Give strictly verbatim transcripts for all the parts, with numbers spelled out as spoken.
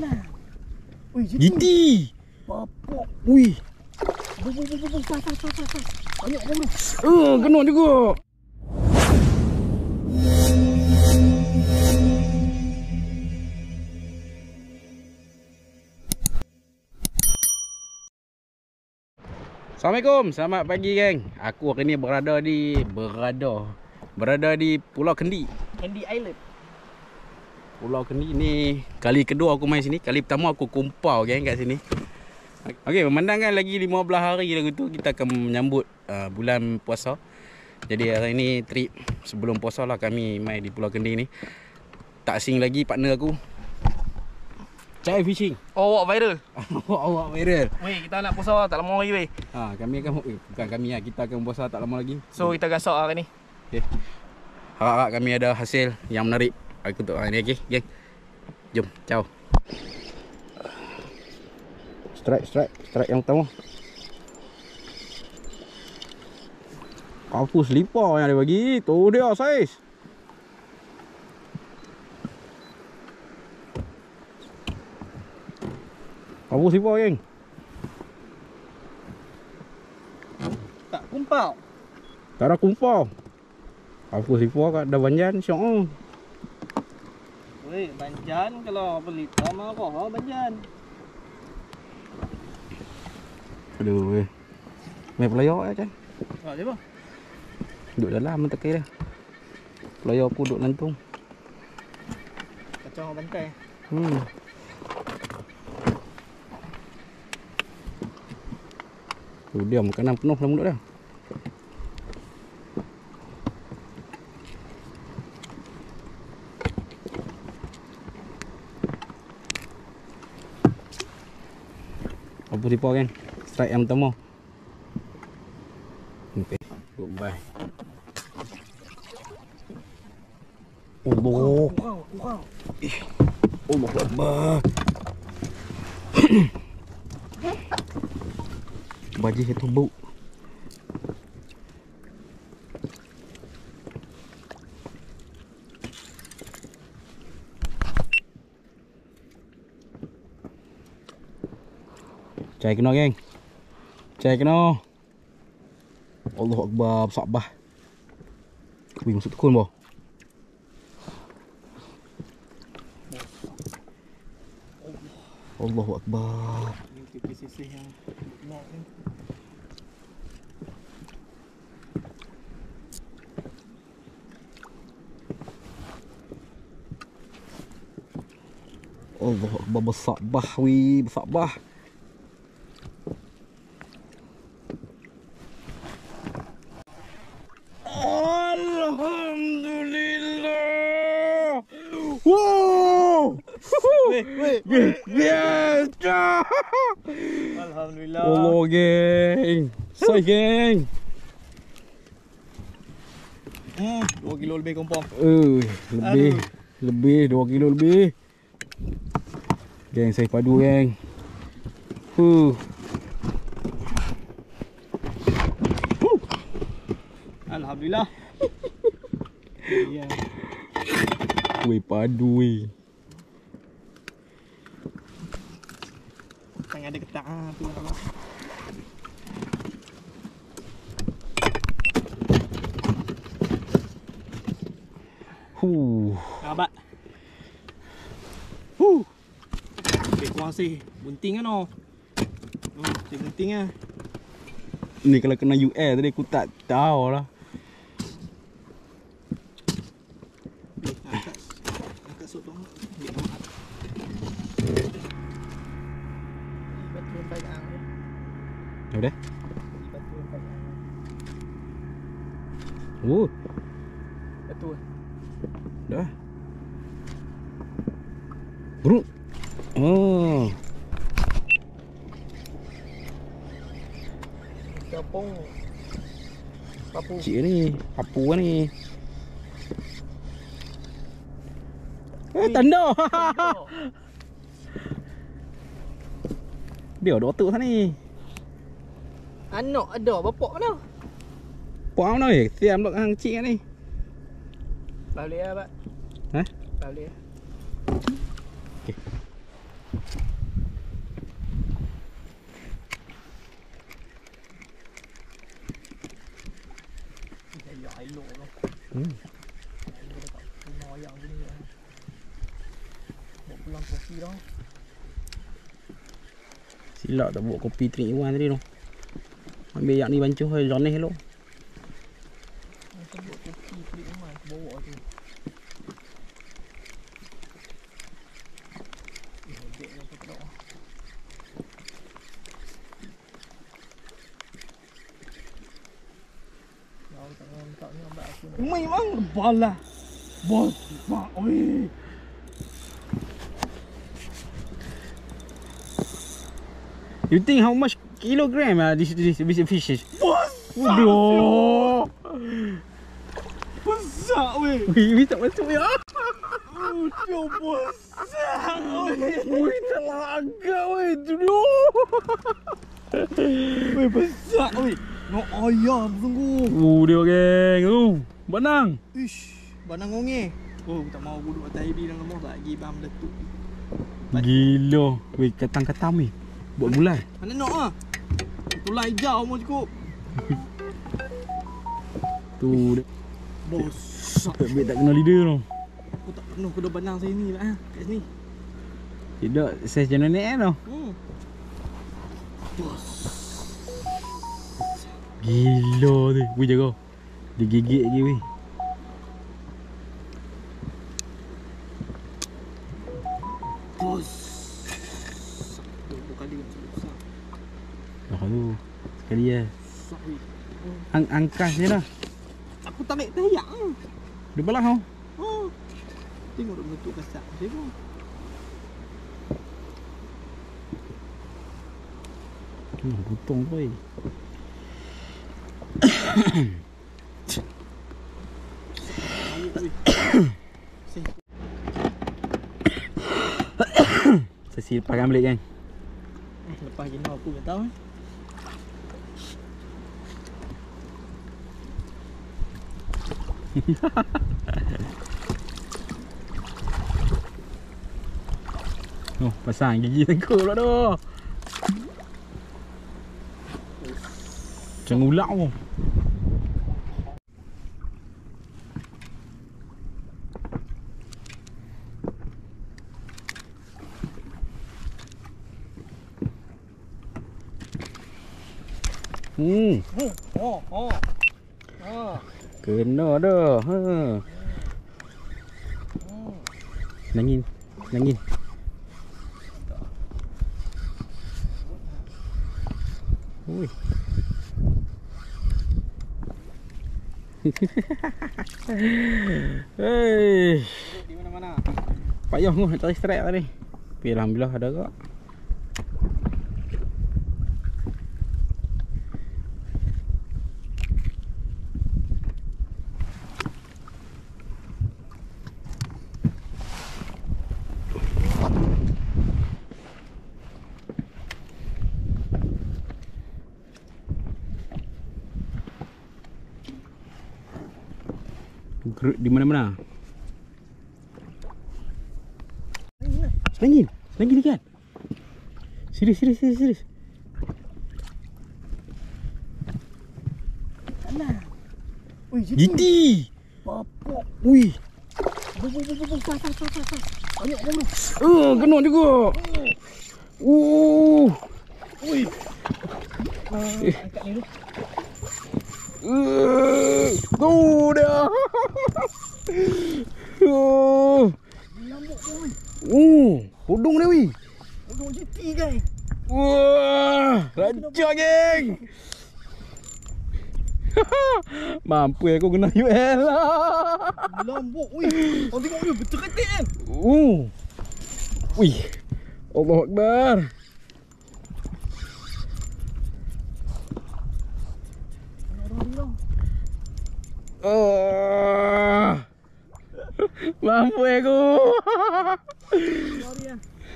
Nah. Ui, G T. Papok. Ui. Bu bu bu bu pas pas pas pas. Banyak bulu. Eh, kena juga. Assalamualaikum, selamat pagi geng. Aku hari ni berada di berada berada di Pulau Kendi. Kendi Island. Pulau Kendi ni kali kedua aku main sini. Kali pertama aku kumpau geng kat sini. Okey, memandangkan lagi lima belas hari lagi tu kita akan menyambut uh, bulan puasa. Jadi hari ni trip sebelum puasa lah kami main di Pulau Kendi ni. Tak asing lagi partner aku. Cai fishing. Oh, viral. Awak viral. Weh, kita nak puasa tak lama lagi weh. Ha, kami akan eh, bukan kami lah, kita akan puasa tak lama lagi. So kita gasak hari ni. Okey. Harap kami ada hasil yang menarik untuk hari ni, okey, geng. Jom, ciao. Strike, strike, strike yang pertama. Kapu selipar yang dia bagi. Tu dia saiz. Kapu selipar geng. Tak kumpau. Tak ada kumpau. Kapu selipar kat dah banjan syok. Weh, banjan kalau beli sama kau banjan. Aduh weh. Main pelayar aja. Ha, siapa? Duduk dalam teki dia. Pelayar aku duduk lantung. Kacau bantai. Hmm. Tu dia makanan penuh dalam mulut dah. Apa tipu kan? Strike yang pertama. Okey, goodbye. Allah. Wow, wow. Eh, Allahu Akbar. Baju itu bau. Cai kena geng. Cai kena. Allahu Akbar, sabah. Wih, masuk tekun boh. Allahu Akbar. Ini sisih yang nak ni. Allahu Akbar, bersabah wih, bersabah. Alhamdulillah. Wow. Weh, weh. Yes. Alhamdulillah. Allah geng. Say geng. Hmm, dua kilo lebih kompong. Eh, lebih. Aduh. Lebih dua kilo lebih. Geng, saya padu geng. Huh. Huh. Alhamdulillah. Ya. Weh, padu weh. Tang ada ketak ah tu apa. Huh. Abad. Huh. Lebih kurang sih. Bunting kan oh. Oh, si bunting ah. Ni kalau kena U R tadi aku tak tahu lah. Angkat. Angkat sotong. Biar mahat. Batu baik ang. Ya udah. Batu baik ang. Oh, Batu. dah. Bro. Oh. Kapong. Papu. Cik ni, apa ni? Eh, tanda. Dia ada otak sana ni. Anak ada bapak mana? Puang mana eh? Siam dok hang cik ni. Boleh ah, Pak. Ha? Boleh. Okey. Kopi dah. Silap tak buat kopi three in one tadi tu. Ambil yang ni bancuh hai loneh lo. Macam buat kopi three in one bawa tu. Umai mang bala. Bos, pak oi. You think how much kilogram ah this this this fish is? Bos. Aduh. Besar weh. Wih, tak masuk ya. Aduh, besar weh. Wih, telaga weh. Aduh. Weh, besar weh. No ayam sungguh. Oh, dia geng. Oh, benang. Ish, banang onge. Oh, tak mau duduk atas heavy dalam lemah lagi bam letup. Gila. Weh, katam-katam ni. Buat bulan. Mana nak ah? Tulah hijau mau cukup. Tu dia. Bosak. Tak tak kena lidah tu. Aku tak penuh kedua banang saya ni lah. Kat sini. Tidak, saiz macam nenek kan tu. Hmm. Bos. Gila tu. Weh, jaga. Dia gigit lagi weh. Bos. Dua kali macam besar. Oh tu. Sekali ya. Besar weh. Ang angkas je lah. Aku tarik tayak ah. Dia belah kau. Oh. Tengok dia bentuk kasar. Tengok. Hmm, potong tu weh. Sesi lepas kan balik kan. Eh, lepas gini aku tak tahu eh. Oh, pasang gigi tengkuk pula tu. Macam ular tu. Hmm, Oh, oh, oh. Ah. kena dah. Ha. Nangin, nangin. Ui. Hei. Di mana-mana. Payah aku nak cari strike tadi. Tapi alhamdulillah ada kak. Gerut di mana-mana. Selangin, selangin ikan. Serius, serius, serius, serius. Alah. Ui, Giti. Bapak. Ui. Bu bu bu bu bu sah sah sah sah. sah. Banyak bulu. Oh, kena juga. Uh. Ui. Ah, angkat ni dulu. Uh. Tu dah. Oh. Lambuk dia ui. Uh, hudung dia weh. Hudung G T guys. Wah, rancak geng. Mampu aku kena U L lah. Lambuk ui. Kau tengok dia betul ketik kan. Uh. Wih. Allahu Akbar. Oh. Mampu aku. Sorry ah.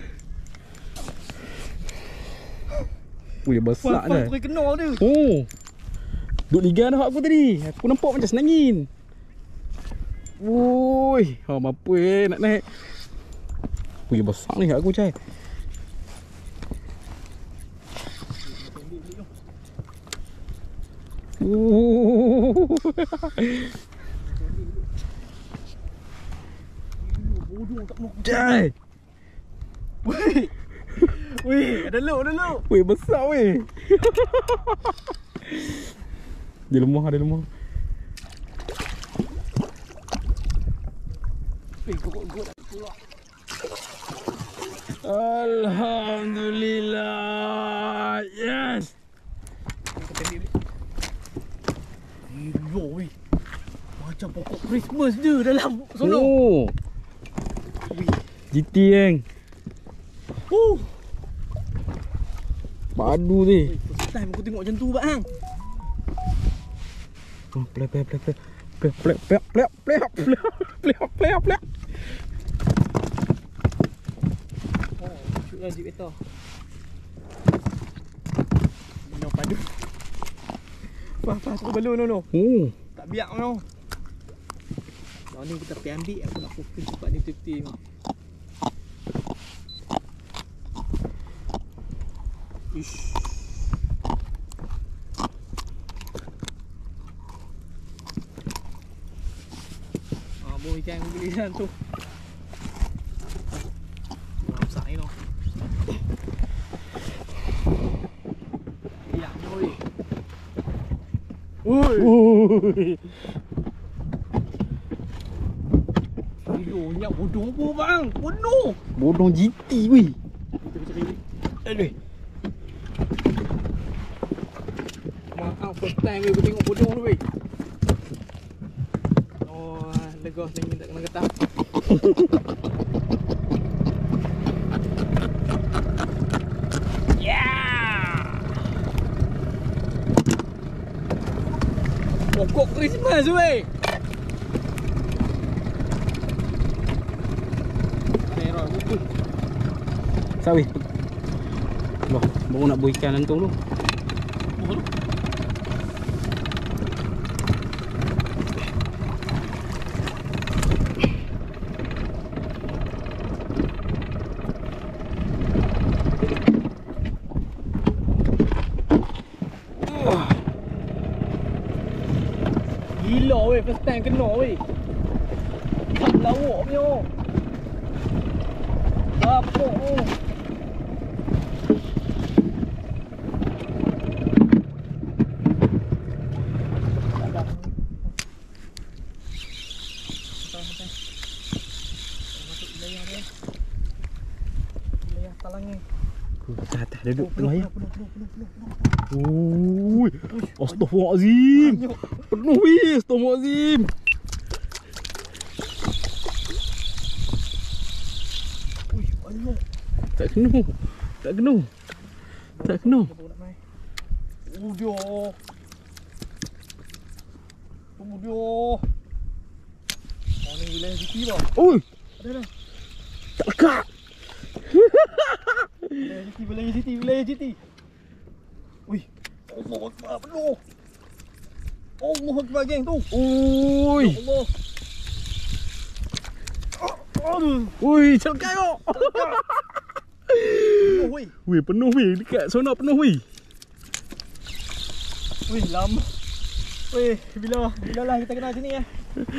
Wih, besar dah. Aku kena dia. Oh. Duk liga dah aku tadi. Aku nampak macam senangin. Woi, ha mampu eh nak naik. Wih, besar ni aku cai. Uh. Bodoh tak mau. Cai. Wih. Wih, ada luk, ada luk. Weh, besar weh. Dia lemah, dia lemah. Wih, gok-gok dah keluar. Alhamdulillah. Yes. Yo, weh. Macam pokok Christmas je dalam sono. Oh. Wih. G T yang. Uh. Padu ni. Wih, first time aku tengok macam tu bang. Oh, plek plek plek plek. Plek plek plek plek plek plek plek plek plek. Oh, shoot lah jeep kereta. Minum padu. Fah, fah, aku balon no no. Oh. Tak biak no. Kalau ni kita pergi ambil, aku nak fokus cepat ni betul-betul ni. Ish. Ah, boy ikan aku beli dalam tu. Wah, besar ni no. Ya, boy. Oi. Ui. Bodohnya bodoh apa bang? Bodoh. Bodong G T weh. Kita bicara ni. Aduh. Maaf first time weh aku tengok bodoh tu weh. Oh, lega ni tak kena getah. Yeah. Pokok Christmas weh. Merah betul. Sawi. Loh, baru nak buat ikan lantung tu. Oh, tu. Gila weh, first time kena weh. Tak lawak punya. Apa oh. Masuk wilayah dia. Wilayah talang ni. Dah, dah duduk tengah ya. Penuh, penuh, penuh, penuh, penuh. Ui. Astaghfirullahalazim. Penuh weh, astaghfirullahalazim. Ui, banyak. Tak kena. Tak kena. Tak kena. Apa nak main? Oh dia. Oh dia. Oh ni wilayah G T bang. Oi, Ada dah. tak lekat. Wilayah G T, wilayah G T, wilayah G T. Ui. Allah Akbar, penuh. Allah Akbar geng tu. Ui. Ya Allah. Aduh. Ui, cakap kau. Penuh weh. Weh, penuh weh. Dekat sonak penuh weh. Weh, lama. Weh, bila bila lah kita kenal sini ya.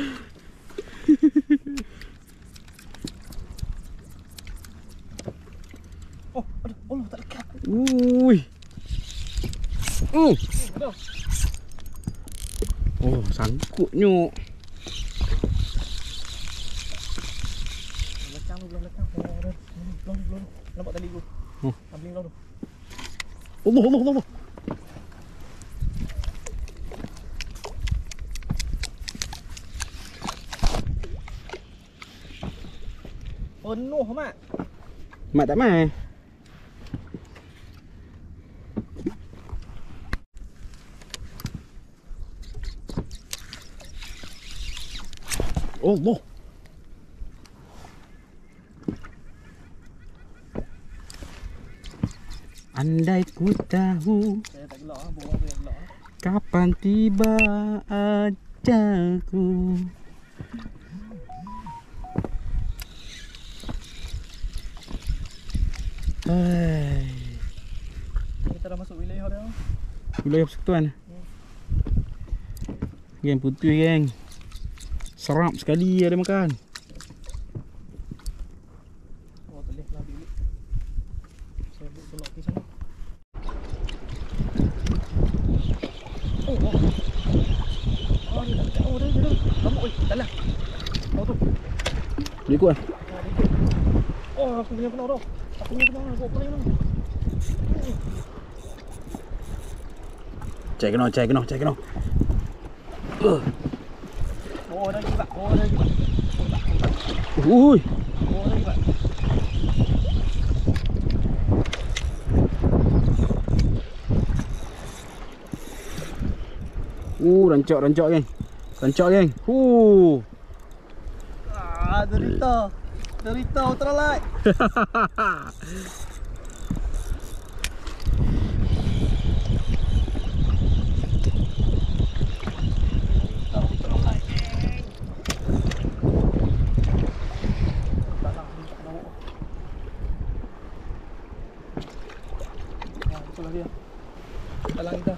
Oh, aduh, Allah tak lekat. Ui. Uh. Aduh. Oh, sangkutnya. Belakang tu, belakang. Oh, ada. Belum, belum. Nampak tali aku. Oh. Ambil kau tu. Allah, Allah, Allah, Allah. Penuh mat. Mak tak mai. Allah. Andai ku tahu Saya tak gelak ah, bawa tu yang gelak ah. kapan tiba ajalku. Hai. Kita dah masuk wilayah dia. Wilayah persekutuan. Geng putih geng. Serap sekali ada makan. Oh, boleh lah bilik. tengok di sana. Oh, oh. Oh, dia dah, oh, dah, dah, dah. Kamu, oi, dalam. Oh, tu. Dia ikut kan? Oh, aku punya kena dah. Aku punya kena, aku punya kena. Cek kena, cek kena, cek kena. Uh. Oh, dah lagi, Pak. Oh, dah lagi, Pak. Ui. Oh, dah lagi, Pak. Uh, rancak, rancak geng. Rancak geng. Huh. Ah, derita. Derita ultralight. Dalam kita.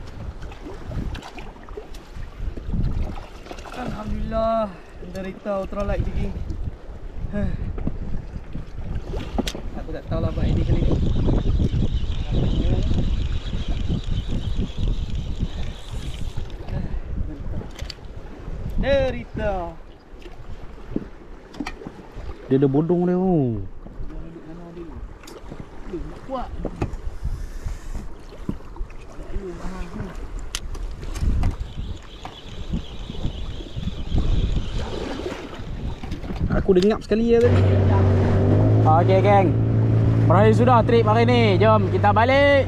Alhamdulillah, derita ultralight lagi. Aku tak tahu lah buat ini kali ni. Derita. Dia ada bodong dia. Oh. Duduk mana dia? Dia nak kuat. Aku dengap sekali ya tadi. Okey geng. Berakhir sudah trip hari ni. Jom kita balik.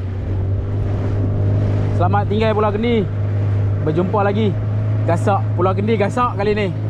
Selamat tinggal Pulau Kendi. Berjumpa lagi. Gasak Pulau Kendi, gasak kali ni.